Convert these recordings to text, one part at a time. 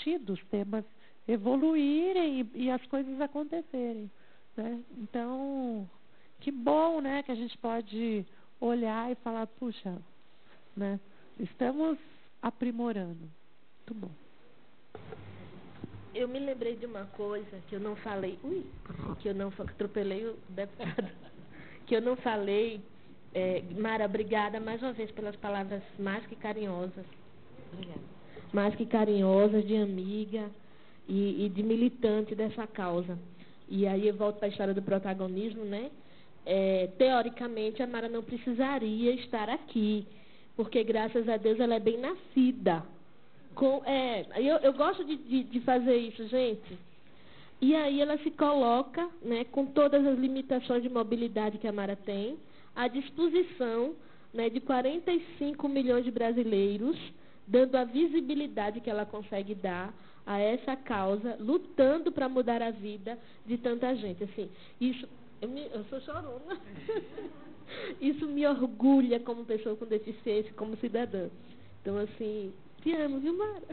discutido, os temas evoluírem e as coisas acontecerem, né? Então, que bom, né, que a gente pode olhar e falar, puxa, né, estamos aprimorando. Muito bom. Eu me lembrei de uma coisa que eu não falei, atropelei o deputado, que eu não falei. Mara, obrigada mais uma vez pelas palavras mais que carinhosas. Obrigada. Mais que carinhosas, de amiga e de militante dessa causa. E aí eu volto para a história do protagonismo, né? Teoricamente, a Mara não precisaria estar aqui, porque, graças a Deus, ela é bem nascida. Eu gosto de fazer isso, gente. E aí ela se coloca, né, com todas as limitações de mobilidade que a Mara tem, à disposição, né, de 45 milhões de brasileiros, dando a visibilidade que ela consegue dar a essa causa, lutando para mudar a vida de tanta gente. Assim, isso, eu sou chorona. Isso me orgulha como pessoa com deficiência, como cidadã. Então, assim, te amo, viu, Mara?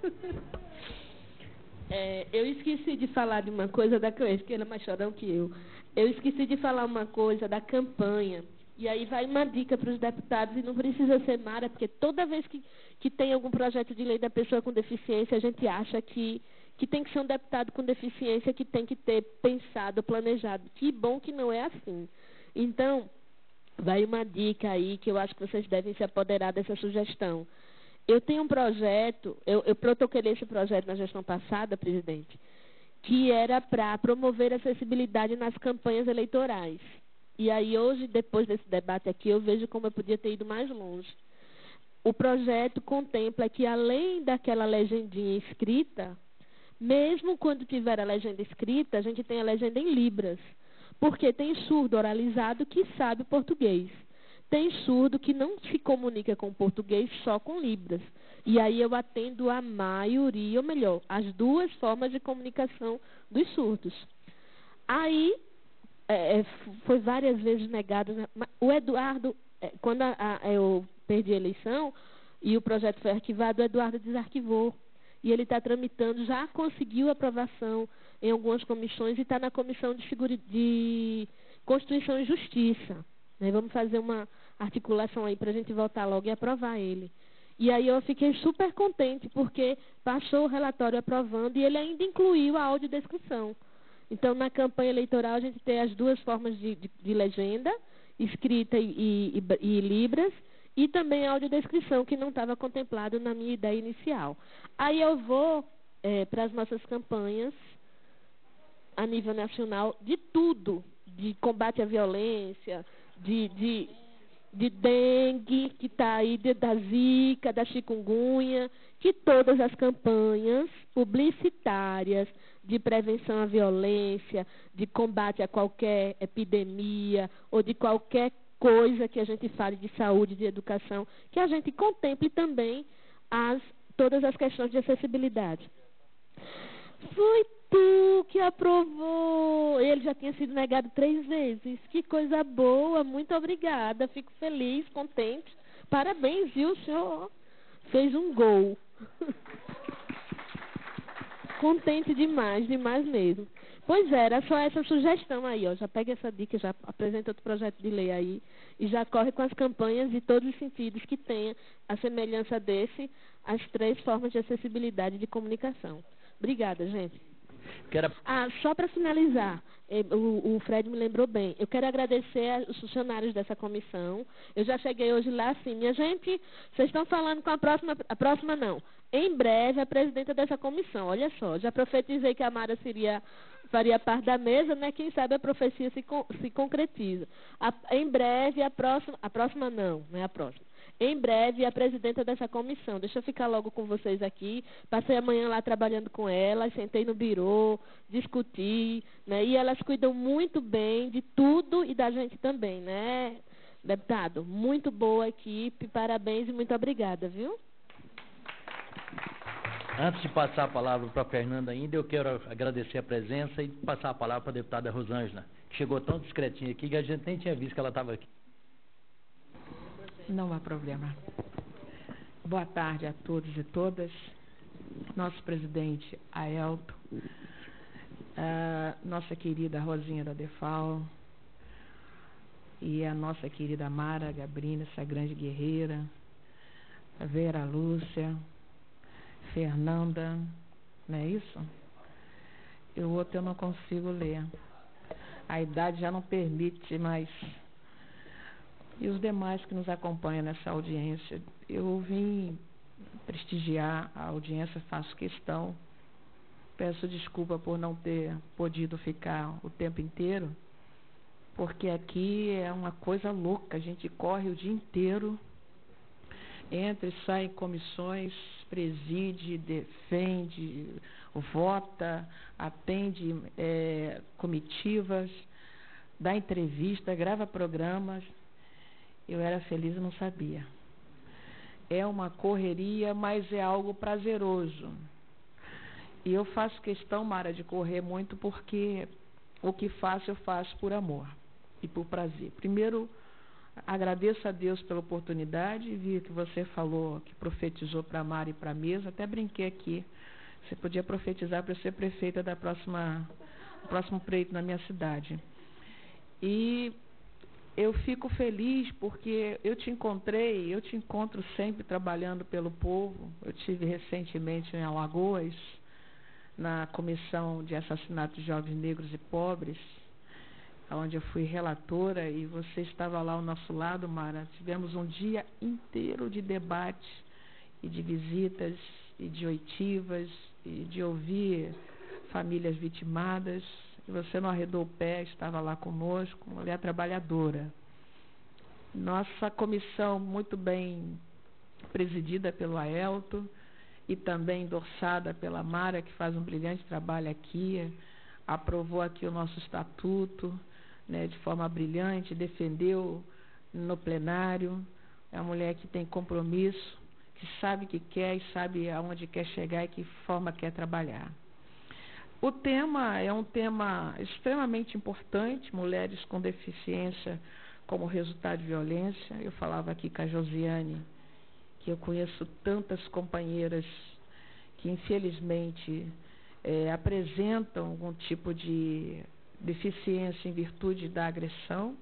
Eu esqueci de falar de uma coisa da Cleide, que ela é mais chorão que eu. Eu esqueci de falar uma coisa da campanha. E aí vai uma dica para os deputados, e não precisa ser Mara, porque toda vez que tem algum projeto de lei da pessoa com deficiência, a gente acha que tem que ser um deputado com deficiência que tem que ter pensado, planejado. Que bom que não é assim. Então, vai uma dica aí que eu acho que vocês devem se apoderar dessa sugestão. Eu tenho um projeto, eu protocolei esse projeto na gestão passada, presidente, que era para promover acessibilidade nas campanhas eleitorais. E aí hoje, depois desse debate aqui, eu vejo como eu podia ter ido mais longe. O projeto contempla que, além daquela legendinha escrita, mesmo quando tiver a legenda escrita, a gente tem a legenda em libras, porque tem surdo oralizado que sabe português. Tem surdo que não se comunica com português, só com libras. E aí eu atendo a maioria, ou melhor, as duas formas de comunicação dos surdos. Aí, foi várias vezes negado. O Eduardo, quando eu perdi a eleição e o projeto foi arquivado, o Eduardo desarquivou. E ele está tramitando, já conseguiu aprovação em algumas comissões e está na Comissão de Constituição e Justiça. Vamos fazer uma articulação aí para a gente voltar logo e aprovar ele. E aí eu fiquei super contente, porque passou o relatório aprovando e ele ainda incluiu a audiodescrição. Então, na campanha eleitoral, a gente tem as duas formas de legenda, escrita e libras, e também a audiodescrição, que não estava contemplado na minha ideia inicial. Aí eu vou para as nossas campanhas, a nível nacional, de tudo, de combate à violência, de dengue, que está aí, da zika, da chikungunya, que todas as campanhas publicitárias de prevenção à violência, de combate a qualquer epidemia ou de qualquer coisa que a gente fale de saúde, de educação, que a gente contemple também todas as questões de acessibilidade. Foi tu que aprovou. Ele já tinha sido negado 3 vezes. Que coisa boa, muito obrigada. Fico feliz, contente. Parabéns, viu, senhor? Fez um gol. Contente demais, demais mesmo. Pois era só essa sugestão aí, ó. Já pega essa dica, já apresenta outro projeto de lei aí e já corre com as campanhas de todos os sentidos que tenha a semelhança desse, as 3 formas de acessibilidade de comunicação. Obrigada, gente. Só para finalizar, o Fred me lembrou bem. Eu quero agradecer aos funcionários dessa comissão. Eu já cheguei hoje lá assim, minha gente, vocês estão falando com a próxima não. Em breve, a presidenta dessa comissão, olha só, já profetizei que a Mara faria parte da mesa, né? Quem sabe a profecia se concretiza. Em breve, a próxima não é a próxima. Em breve, a presidenta dessa comissão. Deixa eu ficar logo com vocês aqui. Passei a manhã lá trabalhando com elas, sentei no birô, discuti, né? E elas cuidam muito bem de tudo e da gente também, né, deputado? Muito boa equipe, parabéns e muito obrigada, viu? Antes de passar a palavra para a Fernanda ainda, eu quero agradecer a presença e passar a palavra para a deputada Rosângela, que chegou tão discretinha aqui que a gente nem tinha visto que ela estava aqui. Não há problema. Boa tarde a todos e todas. nosso presidente Aelto, a nossa querida Rosinha da Defal e a nossa querida Mara Gabrina, essa grande guerreira, a Vera Lúcia, Fernanda, não é isso? E o outro eu não consigo ler. A idade já não permite mais. E os demais que nos acompanham nessa audiência. Eu vim prestigiar a audiência, faço questão. Peço desculpa por não ter podido ficar o tempo inteiro, porque aqui é uma coisa louca. A gente corre o dia inteiro, entra e sai em comissões, preside, defende, vota, atende comitivas, dá entrevista, grava programas. Eu era feliz e não sabia. É uma correria, mas é algo prazeroso. E eu faço questão, Mara, de correr muito, porque o que faço, eu faço por amor e por prazer. Primeiro, agradeço a Deus pela oportunidade. Vi que você falou, que profetizou para a Mara e para a mesa. Até brinquei aqui. Você podia profetizar para ser prefeita do próximo pleito na minha cidade. E eu fico feliz porque eu te encontro sempre trabalhando pelo povo. Eu tive recentemente em Alagoas, na Comissão de Assassinato de Jovens Negros e Pobres, onde eu fui relatora, e você estava lá ao nosso lado, Mara. Tivemos um dia inteiro de debate e de visitas e de oitivas e de ouvir famílias vitimadas. E você não arredou o pé, estava lá conosco, mulher trabalhadora. Nossa comissão muito bem presidida pelo Aelto e também endossada pela Mara, que faz um brilhante trabalho aqui, aprovou aqui o nosso estatuto, né, de forma brilhante, defendeu no plenário. É uma mulher que tem compromisso, que sabe o que quer e sabe aonde quer chegar e que forma quer trabalhar. O tema é um tema extremamente importante, mulheres com deficiência como resultado de violência. Eu falava aqui com a Josiane, que eu conheço tantas companheiras que infelizmente apresentam algum tipo de deficiência em virtude da agressão.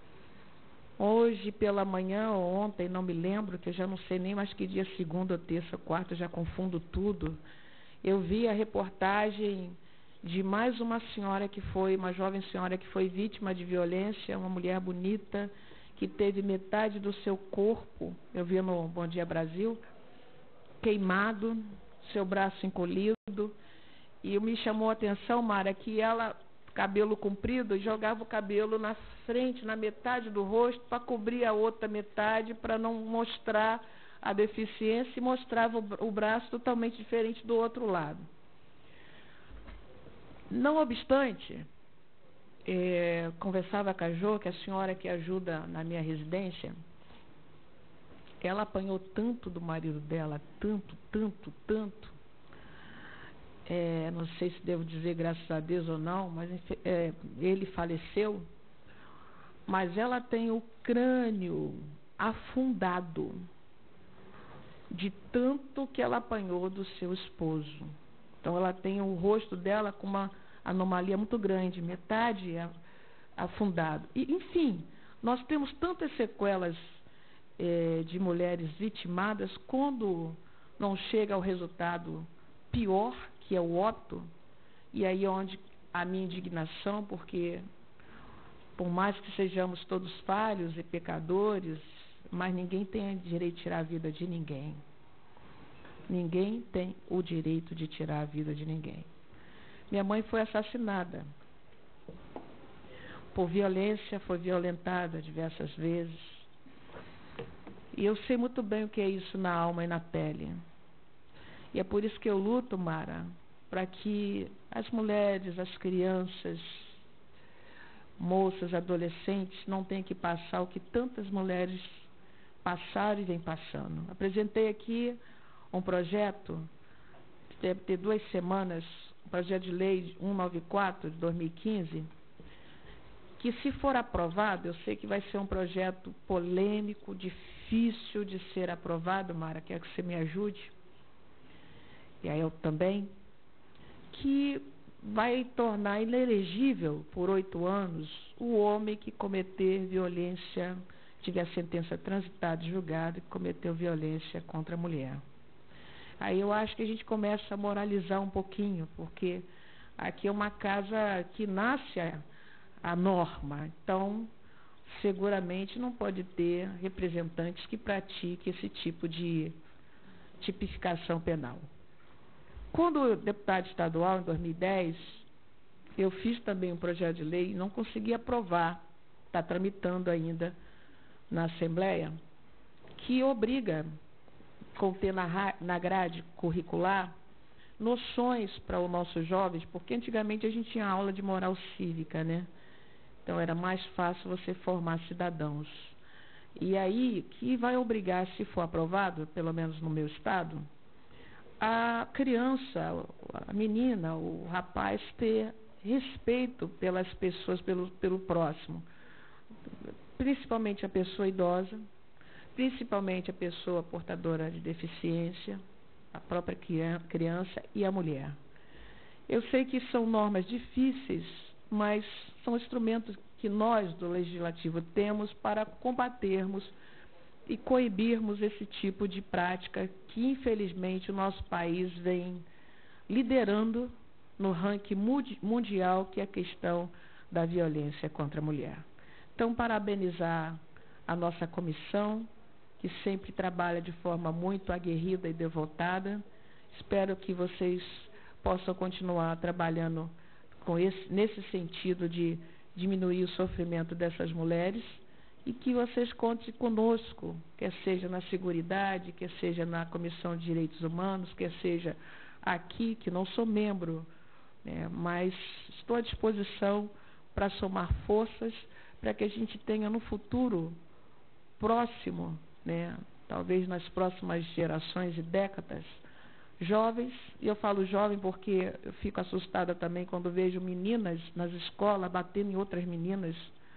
Hoje pela manhã ou ontem, não me lembro, que eu já não sei nem mais que dia, segunda, terça, quarta, eu já confundo tudo. Eu vi a reportagem de mais uma senhora uma jovem senhora que foi vítima de violência, uma mulher bonita, que teve metade do seu corpo, eu vi no Bom Dia Brasil, queimado, seu braço encolhido. E me chamou a atenção, Mara, que ela, cabelo comprido, jogava o cabelo na frente, na metade do rosto, para cobrir a outra metade, para não mostrar a deficiência, e mostrava o braço totalmente diferente do outro lado. Não obstante, conversava com a Jo, que é a senhora que ajuda na minha residência. Ela apanhou tanto do marido dela, tanto. Não sei se devo dizer graças a Deus ou não, mas ele faleceu. Mas ela tem o crânio afundado de tanto que ela apanhou do seu esposo. Então ela tem o rosto dela com uma anomalia muito grande, metade afundado. E, enfim, nós temos tantas sequelas de mulheres vitimadas quando não chega ao resultado pior, que é o óbito. E aí é onde a minha indignação, porque por mais que sejamos todos falhos e pecadores, mas ninguém tem direito de tirar a vida de ninguém. Ninguém tem o direito de tirar a vida de ninguém. Minha mãe foi assassinada por violência, foi violentada diversas vezes. E eu sei muito bem o que é isso na alma e na pele. E é por isso que eu luto, Mara, para que as mulheres, as crianças, moças, adolescentes não tenham que passar o que tantas mulheres passaram e vêm passando. Apresentei aqui um projeto, deve ter 2 semanas, um projeto de lei 194 de 2015, que, se for aprovado, eu sei que vai ser um projeto polêmico, difícil de ser aprovado, Mara, quero que você me ajude. e a Elton também, que vai tornar inelegível por 8 anos o homem que cometer violência, tiver a sentença transitada e julgada, que cometeu violência contra a mulher. Aí eu acho que a gente começa a moralizar um pouquinho, porque aqui é uma casa que nasce a norma, então seguramente não pode ter representantes que pratiquem esse tipo de tipificação penal. Quando deputado estadual, em 2010, eu fiz também um projeto de lei e não consegui aprovar, está tramitando ainda na Assembleia, que obriga conter na grade curricular noções para os nossos jovens, porque antigamente a gente tinha aula de moral cívica, né? Então era mais fácil você formar cidadãos. E aí, que vai obrigar, se for aprovado, pelo menos no meu estado, a criança, a menina, o rapaz ter respeito pelas pessoas, pelo próximo, principalmente a pessoa idosa, principalmente a pessoa portadora de deficiência, a própria criança e a mulher. Eu sei que são normas difíceis, mas são instrumentos que nós, do Legislativo, temos para combatermos e coibirmos esse tipo de prática que, infelizmente, o nosso país vem liderando no ranking mundial, que é a questão da violência contra a mulher. Então, parabenizar a nossa comissão, que sempre trabalha de forma muito aguerrida e devotada. Espero que vocês possam continuar trabalhando nesse sentido de diminuir o sofrimento dessas mulheres, e que vocês contem conosco, quer seja na Seguridade, quer seja na Comissão de Direitos Humanos, quer seja aqui, que não sou membro, né, mas estou à disposição para somar forças para que a gente tenha no futuro próximo, né, talvez nas próximas gerações e décadas, jovens, e eu falo jovem porque eu fico assustada também quando vejo meninas nas escolas batendo em outras meninas,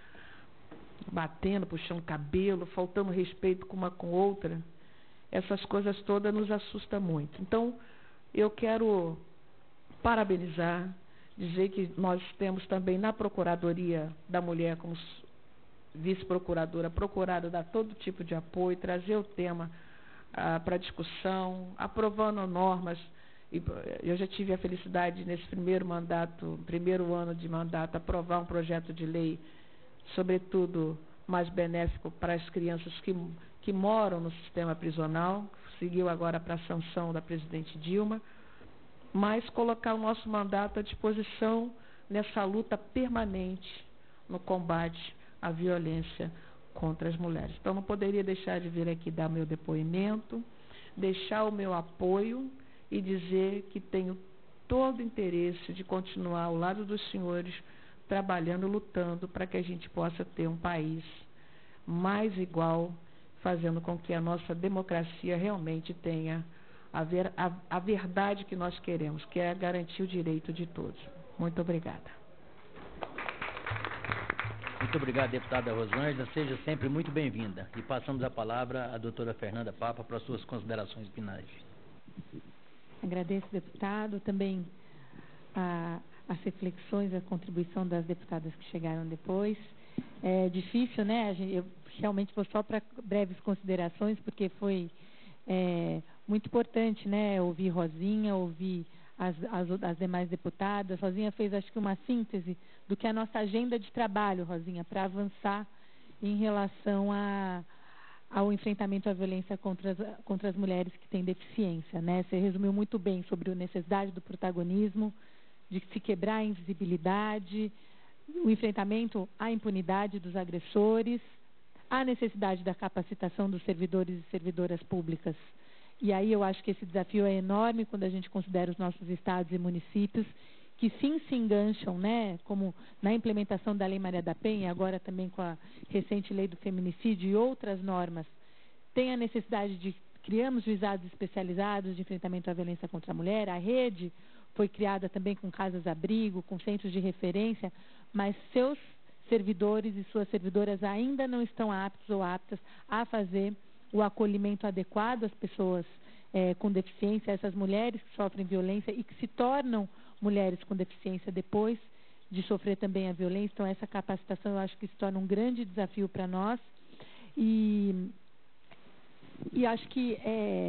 batendo, puxando cabelo, faltando respeito com uma com outra. Essas coisas todas nos assustam muito. Então, eu quero parabenizar, dizer que nós temos também na Procuradoria da Mulher, como vice-procuradora, procurado dar todo tipo de apoio, trazer o tema para discussão, aprovando normas. E eu já tive a felicidade, nesse primeiro ano de mandato, aprovar um projeto de lei, sobretudo mais benéfico para as crianças que moram no sistema prisional, seguiu agora para a sanção da presidente Dilma, mas colocar o nosso mandato à disposição nessa luta permanente no combate à violência contra as mulheres. Então, não poderia deixar de vir aqui dar meu depoimento, deixar o meu apoio e dizer que tenho todo o interesse de continuar ao lado dos senhores, trabalhando, lutando para que a gente possa ter um país mais igual, fazendo com que a nossa democracia realmente tenha a verdade que nós queremos, que é garantir o direito de todos. Muito obrigada. Muito obrigado, deputada Rosângela. Seja sempre muito bem-vinda. E passamos a palavra à doutora Fernanda Papa para as suas considerações finais. Agradeço, deputado, também as reflexões, a contribuição das deputadas que chegaram depois. É difícil, né? Eu realmente vou só para breves considerações, porque foi muito importante, né? Ouvir Rosinha, ouvir as demais deputadas. Rosinha fez, acho que, uma síntese do que é a nossa agenda de trabalho, Rosinha, para avançar em relação ao enfrentamento à violência contra as mulheres que têm deficiência, né? Você resumiu muito bem sobre a necessidade do protagonismo, de se quebrar a invisibilidade, o enfrentamento à impunidade dos agressores, a necessidade da capacitação dos servidores e servidoras públicas. E aí eu acho que esse desafio é enorme quando a gente considera os nossos estados e municípios, que sim se engancham, né, como na implementação da Lei Maria da Penha, agora também com a recente Lei do Feminicídio e outras normas, tem a necessidade de criarmos juizados especializados de enfrentamento à violência contra a mulher. A rede foi criada também com casas-abrigo, com centros de referência, mas seus servidores e suas servidoras ainda não estão aptos ou aptas a fazer o acolhimento adequado às pessoas com deficiência, essas mulheres que sofrem violência e que se tornam mulheres com deficiência depois de sofrer também a violência. Então, essa capacitação eu acho que se torna um grande desafio para nós. E acho que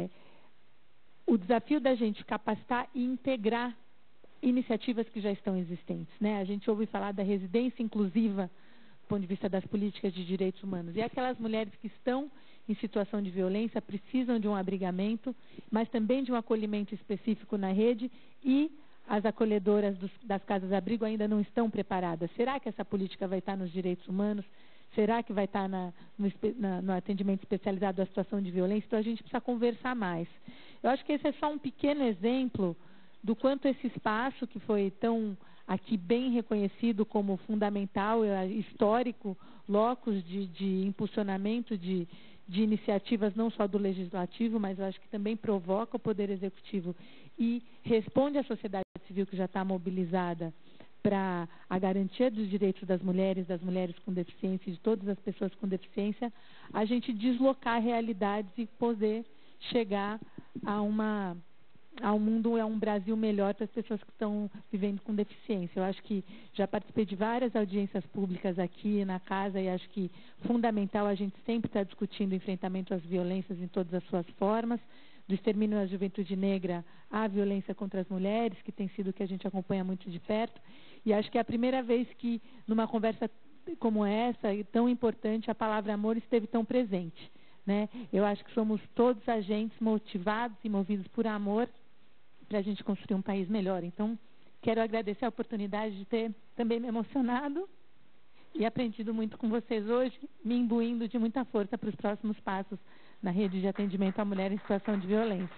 o desafio da gente capacitar e integrar iniciativas que já estão existentes, né? A gente ouve falar da residência inclusiva do ponto de vista das políticas de direitos humanos. E aquelas mulheres que estão em situação de violência precisam de um abrigamento, mas também de um acolhimento específico na rede, e as acolhedoras das casas-abrigo ainda não estão preparadas. Será que essa política vai estar nos direitos humanos? Será que vai estar no atendimento especializado à situação de violência? Então, a gente precisa conversar mais. Eu acho que esse é só um pequeno exemplo do quanto esse espaço, que foi tão aqui bem reconhecido como fundamental, histórico, locus de impulsionamento de iniciativas não só do Legislativo, mas eu acho que também provoca o Poder Executivo e responde à sociedade civil que já está mobilizada para a garantia dos direitos das mulheres com deficiência e de todas as pessoas com deficiência, a gente deslocar realidades e poder chegar a um mundo, a um Brasil melhor para as pessoas que estão vivendo com deficiência. Eu acho que já participei de várias audiências públicas aqui na casa e acho que fundamental a gente sempre estar discutindo o enfrentamento às violências em todas as suas formas, do extermínio da juventude negra à violência contra as mulheres, que tem sido o que a gente acompanha muito de perto. E acho que é a primeira vez que, numa conversa como essa, e tão importante, a palavra amor esteve tão presente, né? Eu acho que somos todos agentes motivados e movidos por amor para a gente construir um país melhor. Então, quero agradecer a oportunidade de ter também me emocionado e aprendido muito com vocês hoje, me imbuindo de muita força para os próximos passos na rede de atendimento à mulher em situação de violência.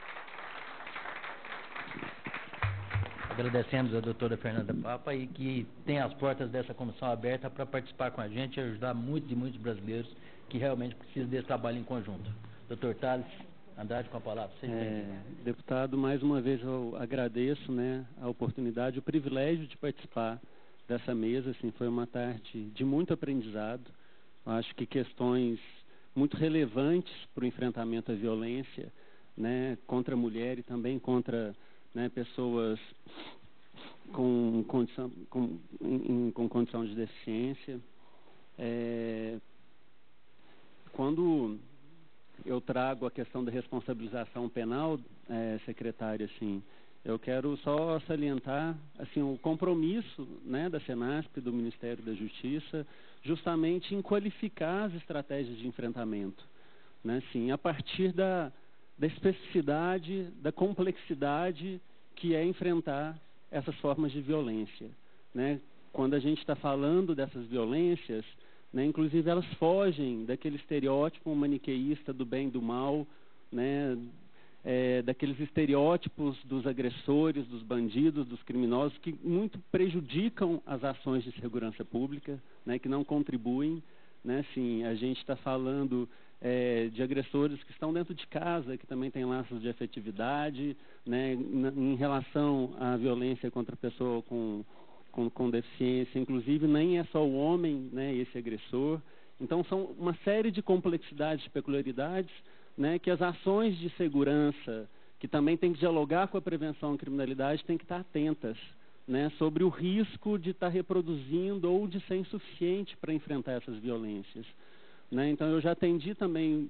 Agradecemos a doutora Fernanda Papa e que tem as portas dessa comissão aberta para participar com a gente e ajudar muitos brasileiros que realmente precisam desse trabalho em conjunto. Doutor Thales Andrade, com a palavra. Deputado, mais uma vez eu agradeço, né, a oportunidade, o privilégio de participar dessa mesa. Assim, foi uma tarde de muito aprendizado. Eu acho que questões muito relevantes para o enfrentamento à violência, né, contra a mulher e também contra, né, pessoas com condição de deficiência. Quando eu trago a questão da responsabilização penal, secretária, assim, eu quero só salientar assim, o compromisso, né, da Senasp, do Ministério da Justiça, justamente em qualificar as estratégias de enfrentamento, né, assim, a partir da especificidade, da complexidade que é enfrentar essas formas de violência, né? Quando a gente está falando dessas violências, né, inclusive elas fogem daquele estereótipo maniqueísta do bem e do mal, né, daqueles estereótipos dos agressores, dos bandidos, dos criminosos, que muito prejudicam as ações de segurança pública, né, que não contribuem, né, assim, a gente está falando de agressores que estão dentro de casa, que também têm laços de afetividade, né, em relação à violência contra a pessoa com deficiência, inclusive nem é só o homem, né, esse agressor. Então são uma série de complexidades, de peculiaridades, né, que as ações de segurança, que também tem que dialogar com a prevenção à criminalidade, têm que estar atentas, né, sobre o risco de estar reproduzindo ou de ser insuficiente para enfrentar essas violências, né? Então eu já atendi também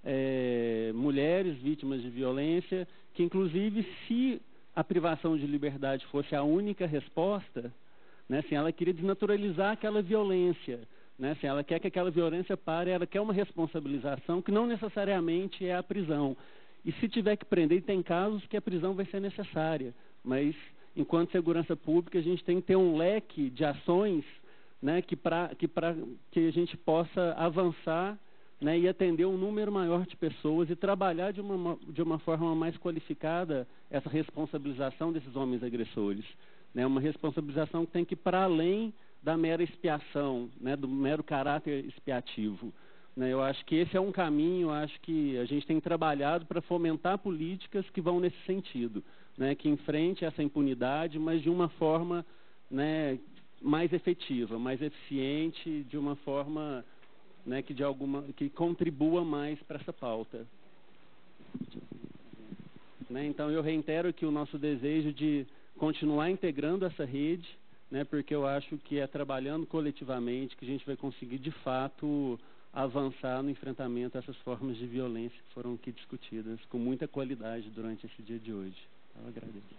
mulheres vítimas de violência, que inclusive se a privação de liberdade fosse a única resposta, né, assim, ela queria desnaturalizar aquela violência, né, assim, ela quer que aquela violência pare, ela quer uma responsabilização que não necessariamente é a prisão. E se tiver que prender, tem casos que a prisão vai ser necessária, mas enquanto segurança pública a gente tem que ter um leque de ações, né, que a gente possa avançar, né, e atender um número maior de pessoas e trabalhar de uma forma mais qualificada essa responsabilização desses homens agressores, né, uma responsabilização que tem que ir para além da mera expiação, né, do mero caráter expiativo, né. Eu acho que esse é um caminho, eu acho que a gente tem trabalhado para fomentar políticas que vão nesse sentido, né, que enfrente essa impunidade, mas de uma forma, né, mais efetiva, mais eficiente, de uma forma, né, que contribua mais para essa pauta. né? Então, eu reitero aqui o nosso desejo de continuar integrando essa rede, né? Porque eu acho que é trabalhando coletivamente que a gente vai conseguir, de fato, avançar no enfrentamento a essas formas de violência que foram aqui discutidas com muita qualidade durante esse dia de hoje. Eu agradeço.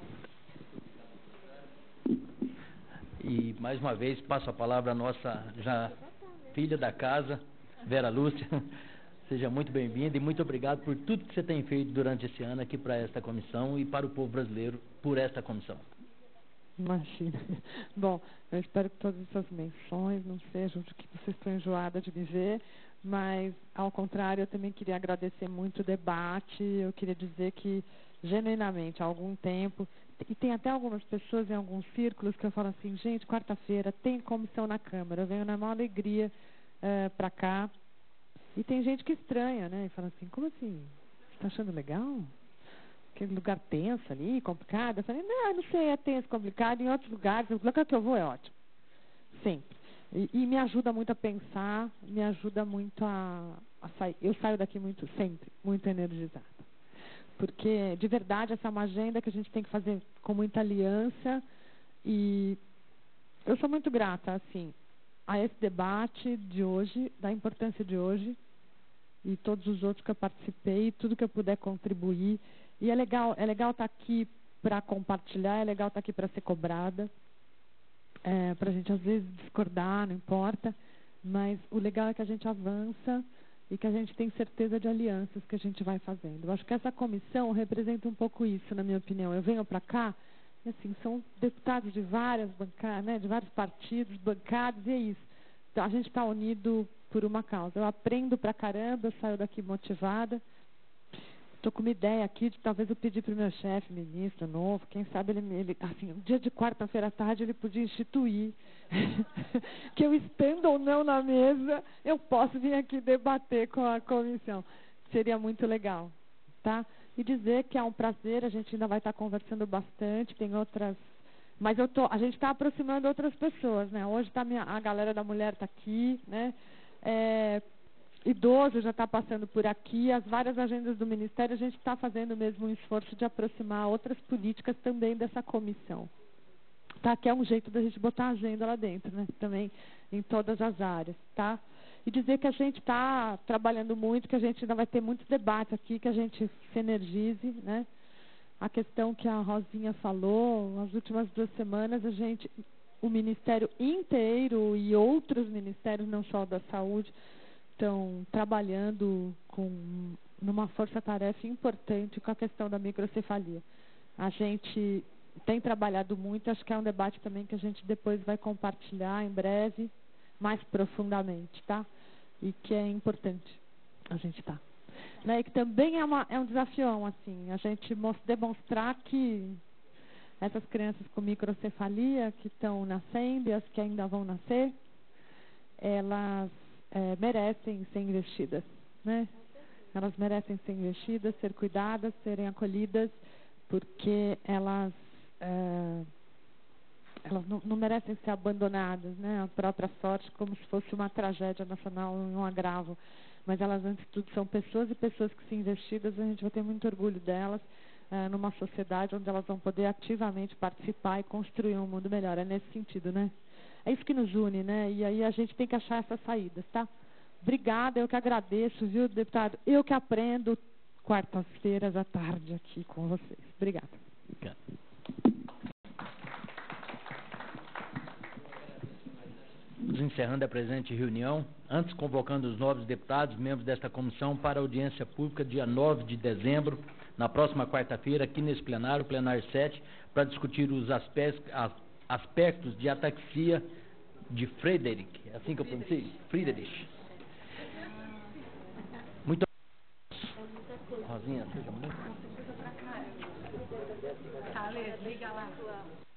E, mais uma vez, passo a palavra à nossa já filha da casa, Vera Lúcia. Seja muito bem-vinda e muito obrigado por tudo que você tem feito durante esse ano aqui para esta comissão e para o povo brasileiro por esta comissão. Imagina. Bom, eu espero que todas essas menções não sejam de que vocês estão enjoadas de me ver, mas, ao contrário, eu também queria agradecer muito o debate. Eu queria dizer que, genuinamente, há algum tempo, e tem até algumas pessoas em alguns círculos que eu falo assim, gente, quarta-feira tem comissão na Câmara, eu venho na maior alegria para cá. E tem gente que estranha, né? E fala assim, como assim? Você está achando legal? Aquele lugar tenso ali, complicado? Eu falei, não sei, é tenso, complicado. Em outros lugares, o lugar que eu vou é ótimo. Sempre. E me ajuda muito a pensar, me ajuda muito a sair. Eu saio daqui sempre, muito energizada. Porque, de verdade, essa é uma agenda que a gente tem que fazer com muita aliança. E eu sou muito grata, assim, a esse debate de hoje, da importância de hoje, e todos os outros que eu participei, tudo que eu puder contribuir. E é legal estar aqui para compartilhar, é legal estar aqui para ser cobrada, para a gente às vezes discordar, não importa, mas o legal é que a gente avança e que a gente tem certeza de alianças que a gente vai fazendo. Eu acho que essa comissão representa um pouco isso, na minha opinião. Eu venho para cá, e assim, são deputados de várias bancadas, né, de vários partidos, bancadas, e é isso. Então, a gente está unido por uma causa. Eu aprendo pra caramba, eu saio daqui motivada. Estou com uma ideia aqui de talvez eu pedir para o meu chefe, ministro novo, quem sabe ele assim, um dia de quarta-feira à tarde ele podia instituir que eu estando ou não na mesa, eu posso vir aqui debater com a comissão. Seria muito legal, tá? E dizer que é um prazer, a gente ainda vai estar conversando bastante, tem outras... Mas a gente está aproximando outras pessoas, né? Hoje a galera da mulher está aqui, né? Idoso já está passando por aqui, as várias agendas do Ministério, a gente está fazendo mesmo um esforço de aproximar outras políticas também dessa comissão. Tá? Que é um jeito da gente botar a agenda lá dentro, né? Também em todas as áreas, tá? E dizer que a gente está trabalhando muito, que a gente ainda vai ter muitos debates aqui, que a gente se energize, né? A questão que a Rosinha falou, nas últimas 2 semanas, o Ministério inteiro e outros ministérios, não só da saúde, estão trabalhando numa força-tarefa importante com a questão da microcefalia. A gente tem trabalhado muito, acho que é um debate também que a gente depois vai compartilhar em breve, mais profundamente, tá? E que é importante a gente tá. Né? E que também é um desafião, assim, a gente demonstrar que essas crianças com microcefalia que estão nascendo e as que ainda vão nascer, elas merecem ser investidas, né? Elas merecem ser investidas, ser cuidadas, serem acolhidas, porque elas não merecem ser abandonadas, né? A própria sorte, como se fosse uma tragédia nacional, um agravo. Mas elas, antes de tudo, são pessoas, e pessoas que, se investidas, a gente vai ter muito orgulho delas numa sociedade onde elas vão poder ativamente participar e construir um mundo melhor. É nesse sentido, né? É isso que nos une, né? E aí a gente tem que achar essas saídas, tá? Obrigada, eu que agradeço, viu, deputado? Eu que aprendo quartas-feiras à tarde aqui com vocês. Obrigada. Obrigado. Encerrando a presente reunião, antes convocando os novos deputados, membros desta comissão, para a audiência pública dia 9 de dezembro, na próxima quarta-feira, aqui nesse plenário 7, para discutir os aspectos de ataxia de Friedrich, é assim que eu pronunciei? Friedrich. Muito obrigado. Rosinha, seja muito. Liga lá.